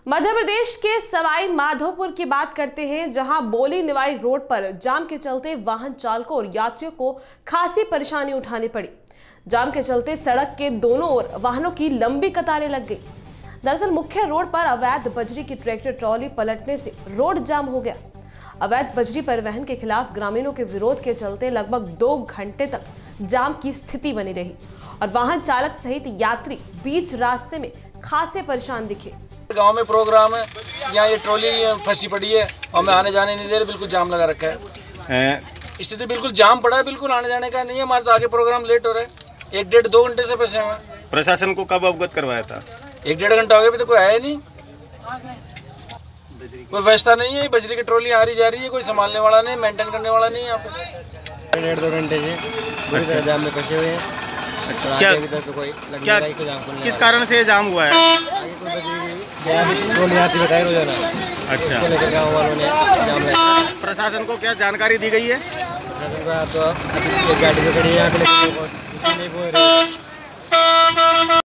मध्य प्रदेश के सवाई माधोपुर की बात करते हैं, जहां बोली निवाई रोड पर जाम के चलते वाहन चालकों और यात्रियों को खासी परेशानी उठानी पड़ी। जाम के चलते सड़क के दोनों ओर वाहनों की लंबी कतारें लग गई। दरअसल मुख्य रोड पर अवैध बजरी की ट्रैक्टर ट्रॉली पलटने से रोड जाम हो गया। अवैध बजरी परिवहन के खिलाफ ग्रामीणों के विरोध के चलते लगभग 2 घंटे तक जाम की स्थिति बनी रही और वाहन चालक सहित यात्री बीच रास्ते में खासे परेशान दिखे। गांव में प्रोग्राम है, यहाँ ये ट्रॉली फंसी पड़ी है और मैं आने जाने नहीं दे रही, बिल्कुल जाम लगा रखा है। स्थिति बिल्कुल जाम पड़ा है, बिल्कुल आने जाने का नहीं है। हमारे तो आगे प्रोग्राम लेट हो रहा है, 1-1.5-2 घंटे से फंसे हुए हैं। प्रशासन को कब अवगत करवाया था? 1-1.5 घंटा हो गया, अभी तो कोई आया नहीं, कोई व्यवस्था नहीं है। बजरी की ट्रॉली आ रही जा रही है, कोई संभालने वाला नहीं, मेंटेन करने वाला नहीं है यहाँ पे। 1-2 घंटे से पूरी तरह जाम में फंसे हुए हैं। अच्छा, क्या किस कारण से जाम हुआ है? बताए रोजाना। अच्छा, गाँव वालों ने जाम लगाया। प्रशासन को क्या जानकारी दी गई है? प्रशासन को तो गाड़ी में खड़ी है, यहाँ पे नहीं बोल रहे।